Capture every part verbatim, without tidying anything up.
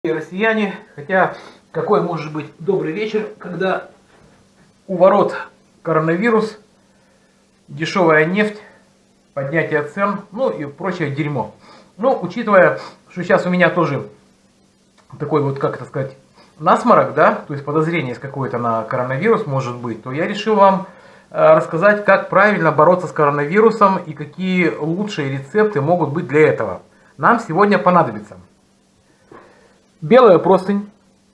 Россияне, хотя какой может быть добрый вечер, когда у ворот коронавирус, дешевая нефть, поднятие цен, ну и прочее дерьмо. Ну, учитывая, что сейчас у меня тоже такой вот, как это сказать, насморок, да, то есть подозрение какое-то на коронавирус может быть, то я решил вам рассказать, как правильно бороться с коронавирусом и какие лучшие рецепты могут быть для этого. Нам сегодня понадобится белая простынь,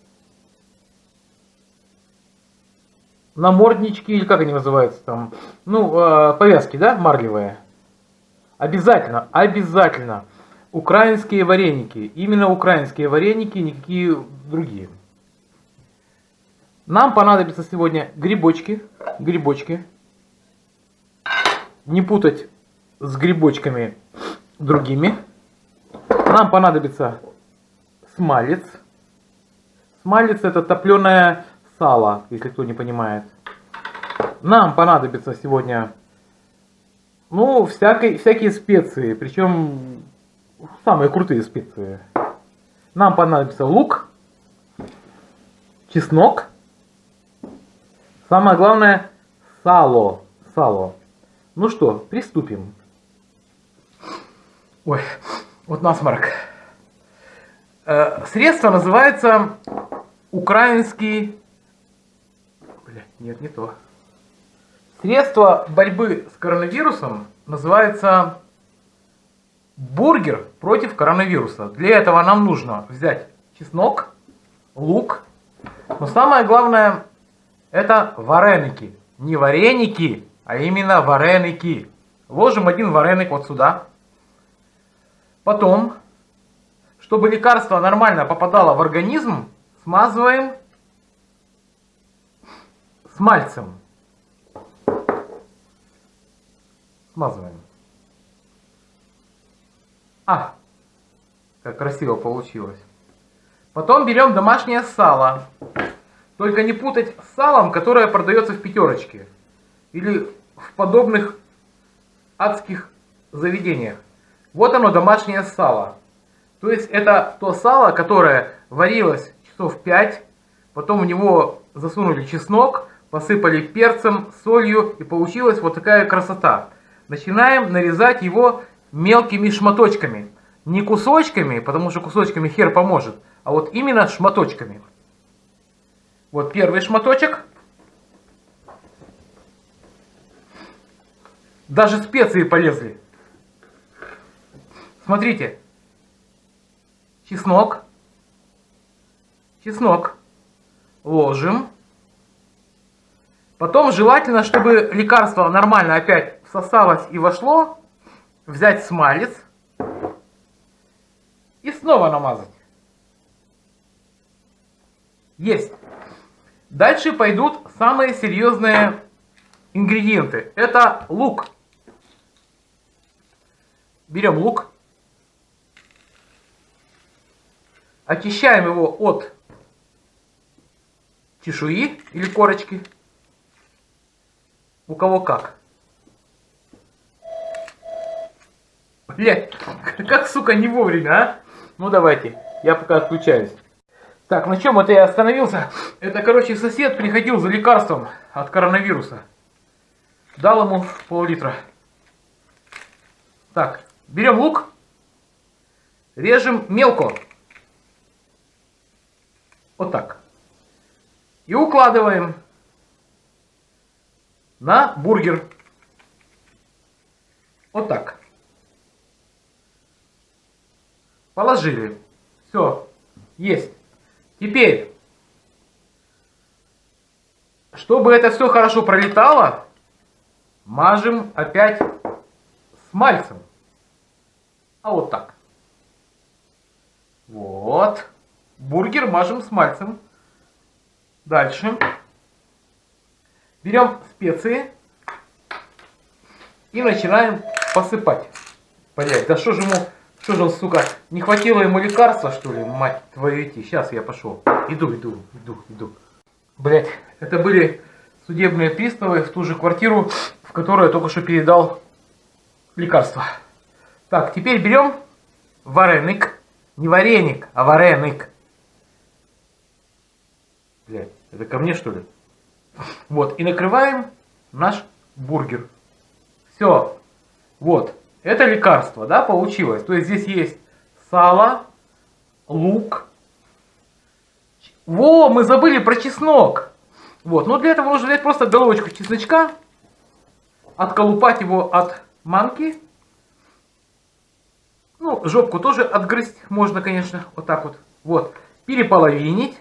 наморднички, или как они называются там, ну, повязки, да, марлевые. Обязательно, обязательно украинские вареники, именно украинские вареники, никакие другие. Нам понадобится сегодня грибочки, грибочки, не путать с грибочками другими. Нам понадобится смалец. Смалец — это топленое сало, если кто не понимает. Нам понадобится сегодня, ну, всякие, всякие специи, причем самые крутые специи. Нам понадобится лук, чеснок. Самое главное — сало. Сало. Ну что, приступим. Ой, вот насморк. Средство называется украинский... Блядь, нет, не то. Средство борьбы с коронавирусом называется бургер против коронавируса. Для этого нам нужно взять чеснок, лук. Но самое главное — это вареники. Не вареники, а именно вареники. Ложим один вареник вот сюда. Потом, чтобы лекарство нормально попадало в организм, смазываем смальцем. Смазываем. А, как красиво получилось. Потом берем домашнее сало. Только не путать с салом, которое продается в пятерочке. Или в подобных адских заведениях. Вот оно, домашнее сало. То есть это то сало, которое варилось часов пять, потом в него засунули чеснок, посыпали перцем, солью, и получилась вот такая красота. Начинаем нарезать его мелкими шматочками. Не кусочками, потому что кусочками хер поможет, а вот именно шматочками. Вот первый шматочек. Даже специи полезли. Смотрите. Чеснок. Чеснок. Ложим. Потом желательно, чтобы лекарство нормально опять всосалось и вошло, взять смалец и снова намазать. Есть. Дальше пойдут самые серьезные ингредиенты. Это лук. Берем лук. Очищаем его от чешуи или корочки. У кого как. Блять, как, сука, не вовремя, а? Ну давайте, я пока отключаюсь. Так, на чем это я остановился? Это, короче, сосед приходил за лекарством от коронавируса. Дал ему пол-литра. Так, берем лук. Режем мелко. Вот так. И укладываем на бургер. Вот так. Положили. Все. Есть. Теперь, чтобы это все хорошо пролетало, мажем опять смальцем. А вот так. Вот. Бургер мажем смальцем. Дальше. Берем специи и начинаем посыпать. Блять, да что же ему, что же он, сука, не хватило ему лекарства, что ли, мать твою идти. Сейчас я пошел. Иду, иду, иду, иду. Блять, это были судебные приставы в ту же квартиру, в которую я только что передал лекарства. Так, теперь берем вареник. Не вареник, а вареник. Блядь, это ко мне, что ли? Вот, и накрываем наш бургер. Все. Вот. Это лекарство, да, получилось. То есть здесь есть сало, лук. Во, мы забыли про чеснок. Вот, но для этого нужно взять просто головочку чесночка, отколупать его от манки. Ну, жопку тоже отгрызть можно, конечно, вот так вот. Вот, переполовинить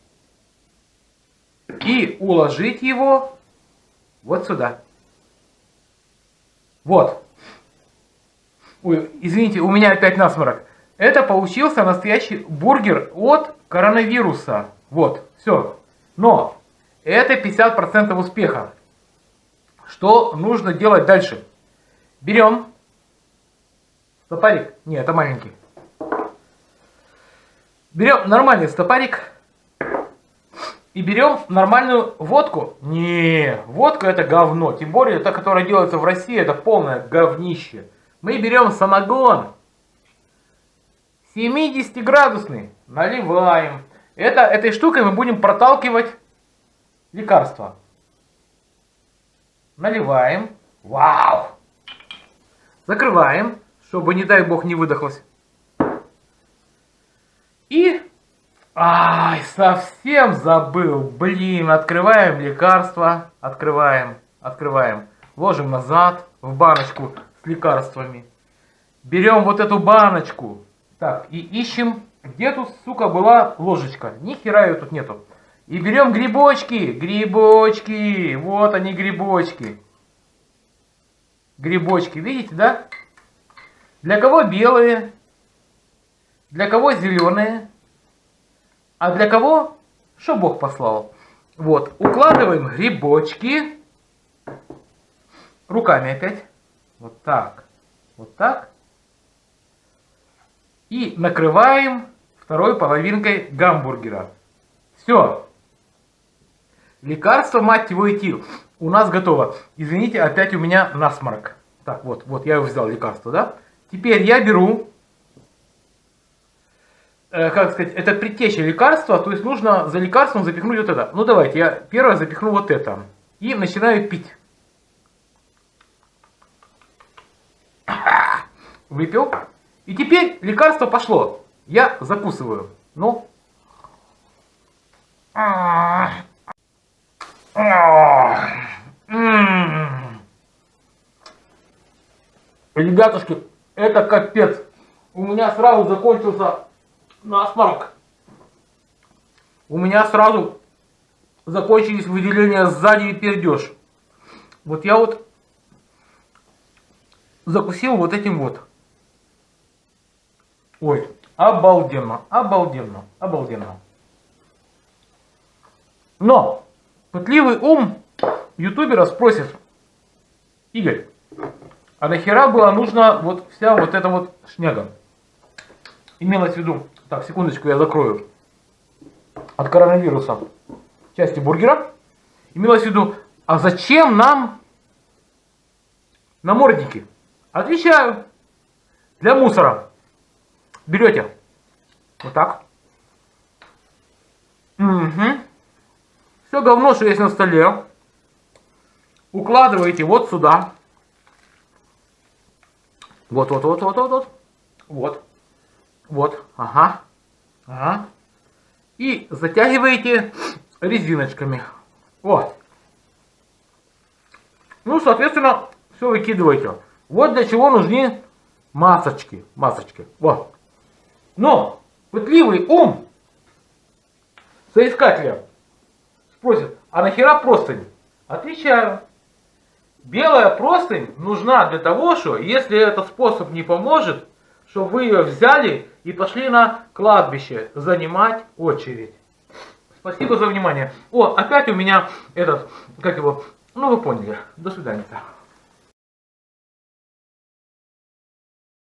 и уложить его вот сюда. Вот. Ой, извините, у меня опять насморк. Это получился настоящий бургер от коронавируса. Вот, все. Но это пятьдесят процентов успеха. Что нужно делать дальше? Берем стопарик. Не, это маленький. Берем нормальный стопарик. И берем нормальную водку. Не, водка это говно. Тем более, та, которая делается в России, это полное говнище. Мы берем самогон. семидесятиградусный. Наливаем. Это, этой штукой мы будем проталкивать лекарство. Наливаем. Вау! Закрываем, чтобы, не дай бог, не выдохлось. И... Ай, совсем забыл. Блин, открываем лекарство. Открываем, открываем. Ложим назад в баночку с лекарствами. Берем вот эту баночку. Так, и ищем, где тут, сука, была ложечка. Ни хера ее тут нету. И берем грибочки. Грибочки. Вот они, грибочки. Грибочки, видите, да? Для кого белые? Для кого зеленые? А для кого? Что Бог послал. Вот, укладываем грибочки. Руками опять. Вот так. Вот так. И накрываем второй половинкой гамбургера. Все. Лекарство, мать его, идти. У нас готово. Извините, опять у меня насморк. Так, вот, вот, я его взял, лекарство, да? Теперь я беру... Как сказать, это предтеча лекарства, то есть нужно за лекарством запихнуть вот это. Ну давайте, я первое запихну вот это. И начинаю пить. Выпил. И теперь лекарство пошло. Я закусываю. Ну. Ребятушки, это капец. У меня сразу закончился... насморк. У меня сразу закончились выделения сзади и пердеж. Вот я вот закусил вот этим вот. Ой, обалденно, обалденно, обалденно. Но пытливый ум ютубера спросит: Игорь, а нахера было нужно вот вся вот эта вот шняга? Имелось в виду, так, секундочку, я закрою, от коронавируса части бургера. Имелось в виду, а зачем нам намордники? Отвечаю, для мусора. Берете вот так. Угу. Все говно, что есть на столе, укладываете вот сюда. Вот, вот, вот, вот, вот, вот. Вот. Вот, ага, ага. И затягиваете резиночками. Вот. Ну, соответственно, все выкидываете. Вот для чего нужны масочки. Масочки. Вот. Но пытливый ум соискателя спросит: а нахера простынь? Отвечаю. Белая простынь нужна для того, что если этот способ не поможет, чтобы вы ее взяли и пошли на кладбище занимать очередь. Спасибо за внимание. О, опять у меня этот, как его, ну вы поняли. До свидания.